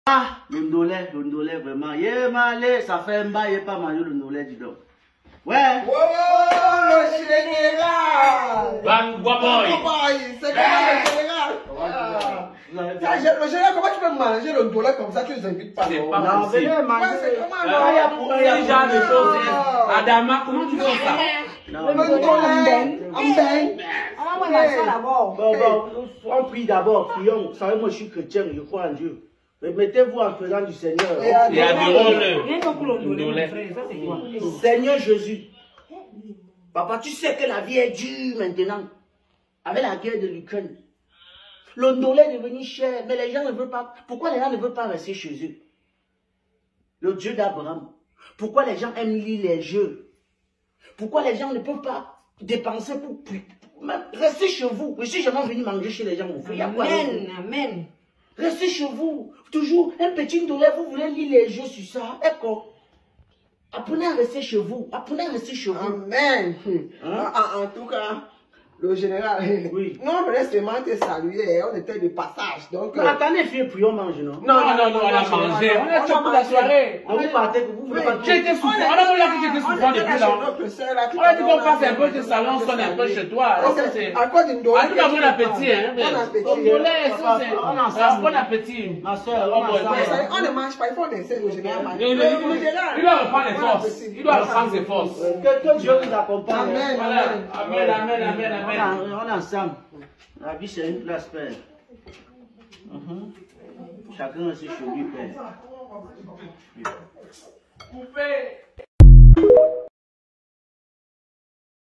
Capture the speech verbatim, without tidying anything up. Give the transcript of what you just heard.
Ah, le ndolé, le ndolé, vraiment. Yé, malé, ça fait un bail, pas manger le ndolé, dis donc. Ouais. Oh, le général. Bang, boy. C'est comment le général? Le général, comment tu peux manger le ndolé comme ça, tu les invites pas? C'est Non, pas Non, venez Ouais, manger. c'est comment Ah, non? il y a pour Ce genre de choses. hein. Adama, comment tu fais ça? Non, Le non. ndolé, en bain. Ah, moi, la soie d'abord. Bon, bon, on prie d'abord, prions. Vous savez, moi, je suis chrétien, je crois en Dieu. Mais mettez-vous en présence du Seigneur. Et à- Il y a du rôle. Viens donc pour le ndolé, mon frère. Ça, c'est quoi? Seigneur Jésus. Papa, tu sais que la vie est dure maintenant. Avec la guerre de l'Ukraine. Le ndolé est devenu cher, mais les gens ne veulent pas. Pourquoi les gens ne veulent pas rester chez eux? Le Dieu d'Abraham. Pourquoi les gens aiment lire les jeux? Pourquoi les gens ne peuvent pas dépenser pour, pour même rester chez vous? Je suis jamais venu manger chez les gens, mon frère. Il y a quoi avec Amen, vous? amen. Restez chez vous. Toujours un petit ndolé, vous voulez lire les jeux sur ça. Écoute. Apprenez à rester chez vous. Apprenez à rester chez vous. Amen. Hein? En, en tout cas, le général, Oui. nous on voulait seulement te saluer, on était de passage. Donc, Mais attendez, fille, puis on mange, non? Non, non, non, non, on a mangé. On a choqué la soirée. Donc vous partez, vous voulez pas. Tu étais souffrant. On a pas dit que tu étais souffrant depuis là. On a dit qu'on passe un peu de salon, on sonne un peu chez toi. À quoi d'une En tout cas, bon appétit, hein. Bon appétit. Au poulet, Papa, c'est on en ensemble. bon appétit. Ma soeur, Oh, on boy, ensemble. boy. On ne mange pas, il faut laisser le général manger. Il il doit reprendre les forces. Il doit reprendre ses forces. Que, que Dieu nous accompagne. Amen. Voilà. Amen, amen, amen, On, amen. en- on est ensemble. La vie, c'est une place, Père. Mhm. Chacun a ses chez lui, Père. Coupé.